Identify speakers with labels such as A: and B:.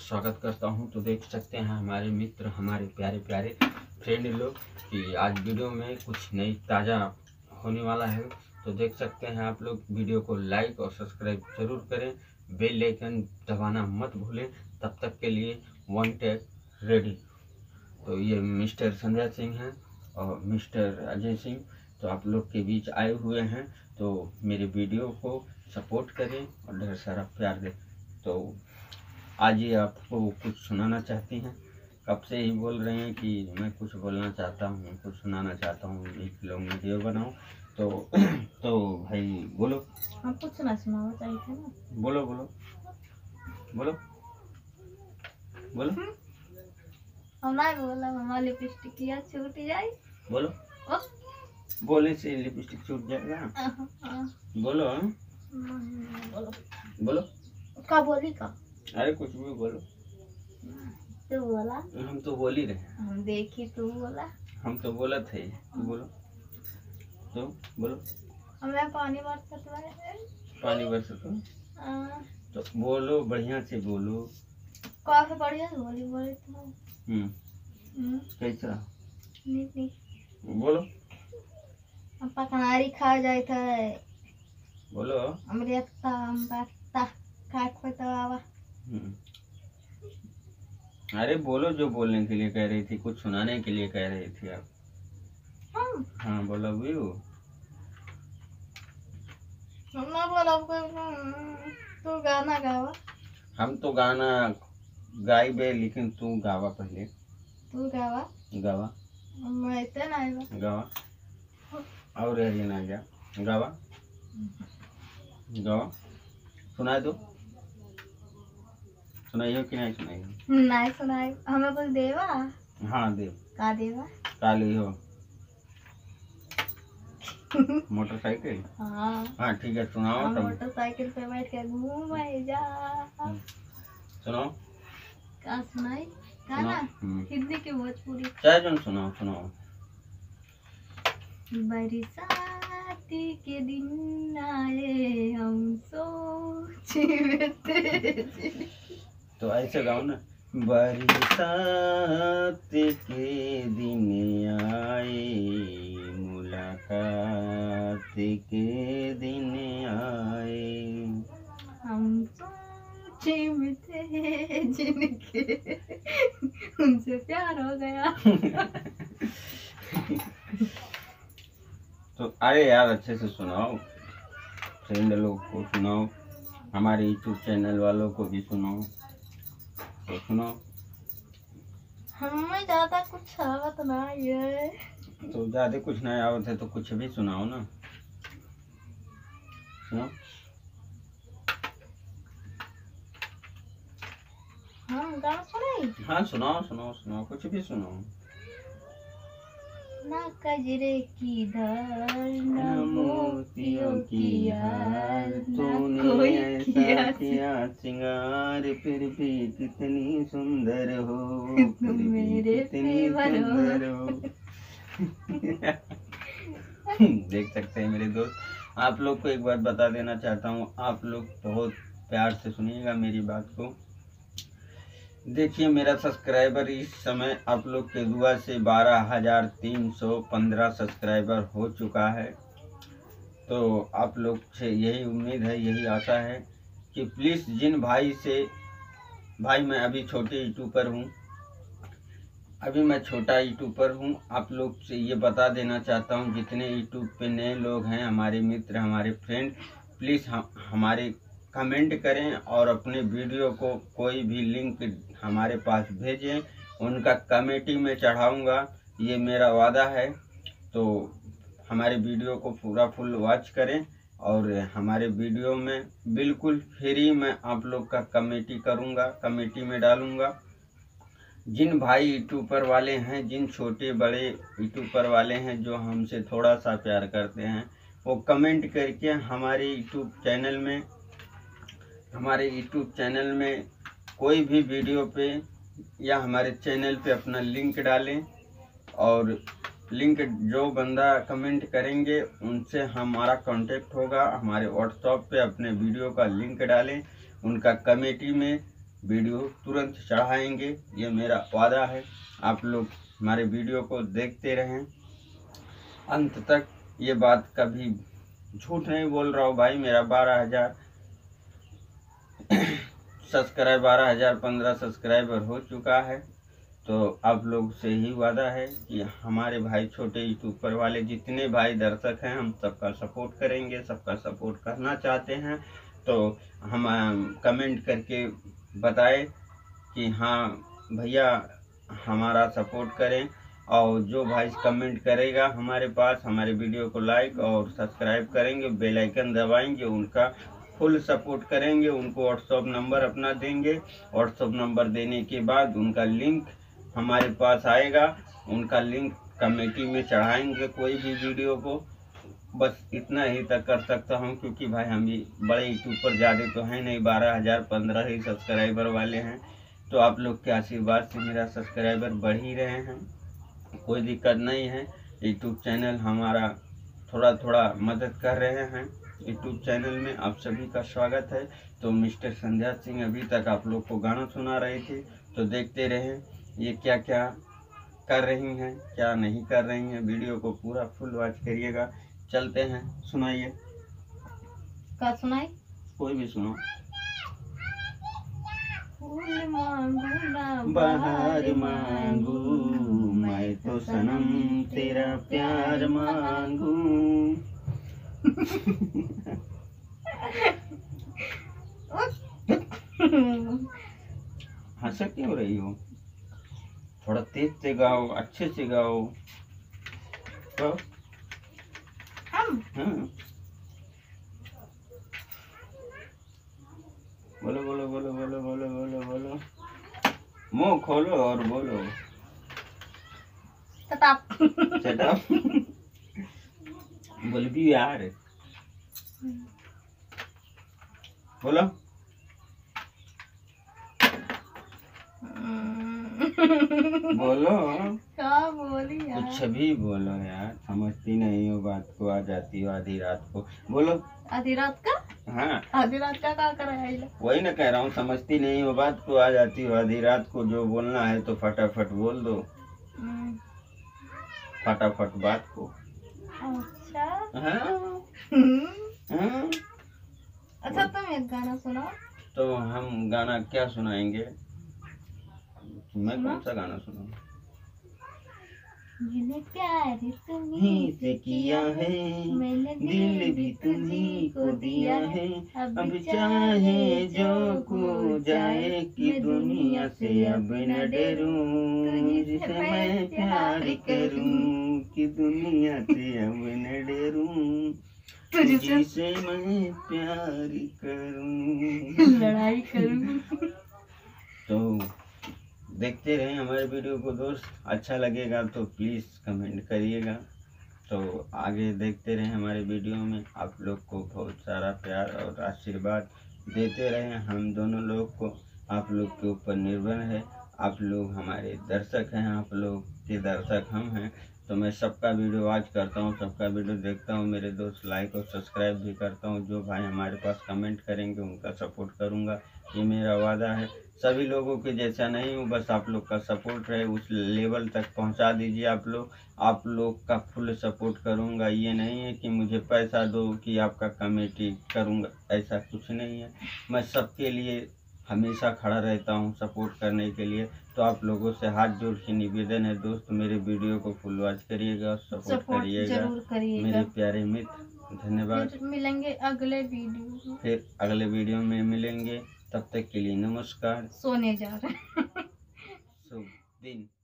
A: स्वागत करता हूं। तो देख सकते हैं हमारे मित्र, हमारे प्यारे प्यारे फ्रेंड लोग कि आज वीडियो में कुछ नई ताज़ा होने वाला है। तो देख सकते हैं आप लोग, वीडियो को लाइक और सब्सक्राइब जरूर करें, बेल आइकन दबाना मत भूलें। तब तक के लिए वन टेक रेडी। तो ये मिस्टर संजय सिंह हैं और मिस्टर अजय सिंह तो आप लोग के बीच आए हुए हैं। तो मेरे वीडियो को सपोर्ट करें और ढेर सारा प्यार दें। तो आज ये आपको कुछ सुनाना चाहती हैं। कब से ही बोल रहे हैं कि मैं कुछ बोलना चाहता हूँ, कुछ सुनाना चाहता हूँ, एक लॉन्ग वीडियो बनाऊँ। तो भाई बोलो।
B: हम कुछ सुनाना चाहिए थे ना।
A: बोलो बोलो बोलो बोलो।
B: हमारा बोला हमारा लिपस्टिक किया छूट जाए।
A: बोलो बोले से लिपस्टिक छूट जाएगा। बोलो
B: बोलो
A: बोलो।
B: का बोली का।
A: अरे कुछ भी बोलो।
B: तू बोला।
A: हम तो बोल ही रहे।
B: हम देखी तू बोला।
A: हम तो बोला थे। तू बोलो तो बोलो।
B: हमें पानी बरसत है।
A: पानी बरसत तो बोलो, बढ़िया से बोलो।
B: काफी बढ़िया बोली बोली तो।
A: कैसा
B: नहीं
A: बोलो।
B: हम पकनारी खा जाए थे।
A: बोलो
B: अमृत का हम पत्ता काट पे तो आवा।
A: अरे बोलो, जो बोलने के लिए कह रही थी, कुछ सुनाने के लिए कह रही थी आप। हाँ बोलो व्यू।
B: हम बोला तू गाना गावा।
A: हम तो गाना गाइबे, लेकिन तू गावा पहले।
B: तू गावा।
A: गावा
B: मैं इतना नहीं
A: गावा और ये ना जा गावा गावा। सुनाए दो। सुनाइयो कि नहीं सुनाइयो?
B: नहीं सुनाई। हमें कुछ देवा।
A: हाँ दे।
B: का देवा?
A: काली हो मोटरसाइकिल। हाँ ठीक है, सुनाओ।
B: मोटरसाइकिल पे बैठ के घूमे जा।
A: सुनाओ।
B: का सुनाई? गाना हिंदी की भोजपुरी
A: चाहे जन सुनाओ। सुनाओ।
B: बरसाती के दिन आए हम सोचे में तेरे।
A: तो ऐसे गाओ ना। बरसात के दिन आए, मुलाकात के दिन आए, हम
B: सोचे में थे जिनके उनसे प्यार हो गया।
A: तो अरे यार अच्छे से सुनाओ, फ्रेंड लोग को सुनाओ, हमारे यूट्यूब चैनल वालों को भी सुनाओ। तो सुनाओ।
B: हमें ज्यादा कुछ आवत नहीं है।
A: तो ज्यादा कुछ नहीं आवत है तो कुछ भी सुनाओ ना। सुनाओ।
B: हम गाना सुनाई।
A: हाँ सुनाओ सुनाओ सुनाओ, कुछ भी सुनाओ।
B: ना कजरे की धार ना मोतियों की हार,
A: तूने ऐसा किया सिंगार, फिर भी कितनी सुंदर हो,
B: तुम मेरे फेवर हो।
A: देख सकते हैं मेरे दोस्त, आप लोग को एक बात बता देना चाहता हूँ। आप लोग बहुत प्यार से सुनिएगा मेरी बात को। देखिए मेरा सब्सक्राइबर इस समय आप लोग के दुआ से 12,315 सब्सक्राइबर हो चुका है। तो आप लोग से यही उम्मीद है, यही आशा है कि प्लीज़ जिन भाई से, भाई मैं अभी छोटे यूट्यूबर हूँ, अभी मैं छोटा यूट्यूबर हूँ। आप लोग से ये बता देना चाहता हूँ, जितने यूट्यूब पे नए लोग हैं, हमारे मित्र, हमारे फ्रेंड, प्लीज़ हमारे कमेंट करें और अपने वीडियो को कोई भी लिंक हमारे पास भेजें, उनका कमेटी में चढ़ाऊँगा, ये मेरा वादा है। तो हमारे वीडियो को पूरा फुल वॉच करें और हमारे वीडियो में बिल्कुल फ्री में आप लोग का कमेटी करूँगा, कमेटी में डालूँगा। जिन भाई यूट्यूबर वाले हैं, जिन छोटे बड़े यूट्यूबर वाले हैं जो हमसे थोड़ा सा प्यार करते हैं, वो कमेंट करके हमारे यूट्यूब चैनल में कोई भी वीडियो पे या हमारे चैनल पे अपना लिंक डालें। और लिंक जो बंदा कमेंट करेंगे उनसे हमारा कांटेक्ट होगा। हमारे व्हाट्सएप पे अपने वीडियो का लिंक डालें, उनका कमेटी में वीडियो तुरंत चढ़ाएंगे, ये मेरा वादा है। आप लोग हमारे वीडियो को देखते रहें अंत तक। ये बात कभी झूठ नहीं बोल रहा हूँ भाई। मेरा 12,000 सब्सक्राइब 12,015 सब्सक्राइबर हो चुका है। तो आप लोग से ही वादा है कि हमारे भाई छोटे यूट्यूबर वाले जितने भाई दर्शक हैं, हम सबका सपोर्ट करेंगे, सबका सपोर्ट करना चाहते हैं। तो हम कमेंट करके बताएं कि हाँ भैया हमारा सपोर्ट करें। और जो भाई कमेंट करेगा हमारे पास, हमारे वीडियो को लाइक और सब्सक्राइब करेंगे, बेल आइकन दबाएंगे, उनका फुल सपोर्ट करेंगे। उनको व्हाट्सअप नंबर अपना देंगे। व्हाट्सअप नंबर देने के बाद उनका लिंक हमारे पास आएगा, उनका लिंक कमेटी में चढ़ाएंगे कोई भी वीडियो को। बस इतना ही तक कर सकता हूँ, क्योंकि भाई हम भी बड़े यूट्यूब पर ज़्यादा तो हैं नहीं, 12,015 ही सब्सक्राइबर वाले हैं। तो आप लोग के आशीर्वाद से मेरा सब्सक्राइबर बढ़ ही रहे हैं, कोई दिक्कत नहीं है। यूट्यूब चैनल हमारा थोड़ा थोड़ा मदद कर रहे हैं। यूट्यूब चैनल में आप सभी का स्वागत है। तो मिस्टर संध्या सिंह अभी तक आप लोग को गाना सुना रहे थे, तो देखते रहें ये क्या क्या कर रही हैं, क्या नहीं कर रही हैं। वीडियो को पूरा फुल वॉच करिएगा। चलते हैं, सुनाइए।
B: क्या सुनाई?
A: कोई भी सुनो।
B: फूल मांगू ना
A: बाहर मांगू, मैं तो सनम तेरा प्यार मांगू। हंसा क्यों हो रही हो? थोड़ा तेज से गाओ, अच्छे से गाओ। तो हाँ, बोलो बोलो बोलो बोलो बोलो बोलो बोलो, मुंह खोलो और बोलो। Shut up। बोल भी यार, बोलो। बोलो,
B: क्या बोली यार?
A: कुछ भी बोलो यार, समझती नहीं हो बात को। आ जाती हो आधी रात को। बोलो।
B: आधी रात का?
A: हाँ,
B: आधी रात का क्या कर रहा है?
A: वही ना कह रहा हूँ, समझती नहीं हो बात को। आ जाती हो आधी रात को। जो बोलना है तो फटाफट बोल दो, फटाफट बात को।
B: अच्छा।
A: हाँ, हाँ।
B: अच्छा तुम एक गाना सुनाओ।
A: तो हम गाना क्या सुनाएंगे? मैं कौन सा गाना सुनाऊं?
B: मैंने प्यार
A: ही
B: तुम्हीं
A: से किया है,
B: मैंने
A: दिल भी तुम्हीं को दिया है। अब चाहे जो खो जाए कि दुनिया से अब न डरूं, जिसे मैं प्यार करूं कि दुनिया से अब न डरूं, जिसे मैं प्यार करूं,
B: लड़ाई करूं।
A: तो देखते रहें हमारे वीडियो को दोस्त। अच्छा लगेगा तो प्लीज़ कमेंट करिएगा। तो आगे देखते रहें हमारे वीडियो में। आप लोग को बहुत सारा प्यार और आशीर्वाद देते रहें। हम दोनों लोग को आप लोग के ऊपर निर्भर है। आप लोग हमारे दर्शक हैं, आप लोग के दर्शक हम हैं। तो मैं सबका वीडियो वॉच करता हूँ, सबका वीडियो देखता हूँ। मेरे दोस्त लाइक और सब्सक्राइब भी करता हूँ। जो भाई हमारे पास कमेंट करेंगे उनका सपोर्ट करूँगा, ये मेरा वादा है। सभी लोगों के जैसा नहीं हूँ, बस आप लोग का सपोर्ट रहे, उस लेवल तक पहुँचा दीजिए। आप लोग का फुल सपोर्ट करूँगा। ये नहीं है कि मुझे पैसा दो कि आपका कमेटी करूँगा, ऐसा कुछ नहीं है। मैं सबके लिए हमेशा खड़ा रहता हूँ सपोर्ट करने के लिए। तो आप लोगों से हाथ जोड़ के निवेदन है दोस्त, मेरे वीडियो को फुल वॉच करिएगा, सपोर्ट करिएगा
B: जरूर करिएगा
A: मेरे प्यारे मित्र। धन्यवाद।
B: फिर मिलेंगे अगले वीडियो में।
A: फिर अगले वीडियो में मिलेंगे, तब तक के लिए नमस्कार।
B: सोने जा रहे हैं।
A: शुभ दिन।